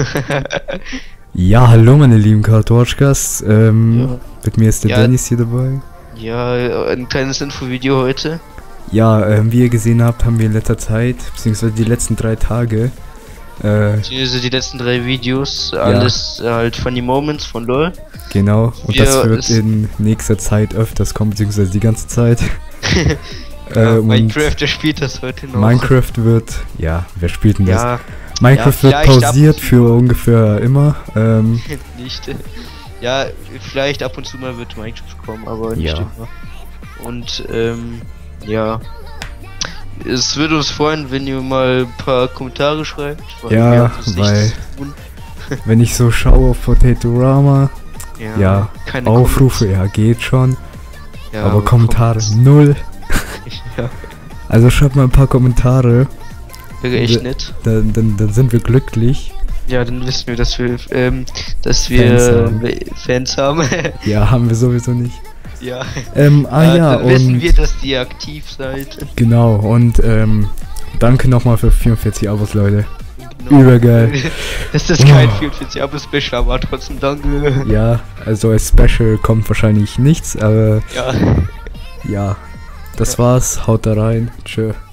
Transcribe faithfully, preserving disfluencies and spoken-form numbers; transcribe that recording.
Ja, hallo meine lieben Kartorschkas. Ähm, Ja. mit mir ist der Ja. Dennis hier dabei. Ja, ein kleines Infovideo heute. Ja, ähm, wie ihr gesehen habt, haben wir in letzter Zeit, beziehungsweise die letzten drei Tage, äh, Beziehungsweise die letzten drei Videos, alles äh, halt Funny Moments von LOL. genau, und Wir- das wird es- in nächster Zeit öfters kommen, beziehungsweise die ganze Zeit. Ja, äh, und Minecraft, der spielt das heute noch. Minecraft wird, ja, wer spielt denn das? Ja, Minecraft ja, wird vielleicht ab pausiert und zu. für ungefähr immer. Ähm, nicht. äh, Ja, vielleicht ab und zu mal wird Minecraft kommen, aber nicht Ja. immer. Und, ähm, ja. Es würde uns freuen, wenn ihr mal ein paar Kommentare schreibt. weil Ja, wir haben sonst nichts weil- zu tun. wenn ich so schaue auf Potatorama, ja, keine Aufrufe, ja, geht schon, Comments. Ja, aber Kommentare Comments- null. Ja, Also schreibt mal ein paar Kommentare, wäre echt Wir- nett. dann, dann, dann sind wir glücklich. Ja, dann wissen wir, dass wir, ähm, dass wir Fans haben. äh, Fans haben. Ja, haben wir sowieso nicht. ja. Ähm, ah Äh, ja, dann wissen und wir, dass ihr aktiv seid. genau, und ähm, danke nochmal für vierundvierzig Abos, Leute. Genau. Übergeil. Das ist kein Oh. vierundvierzig Abo Special, aber trotzdem danke. Ja, also als Special kommt wahrscheinlich nichts, aber Ja. ja, das Ja. war's, haut da rein, tschö.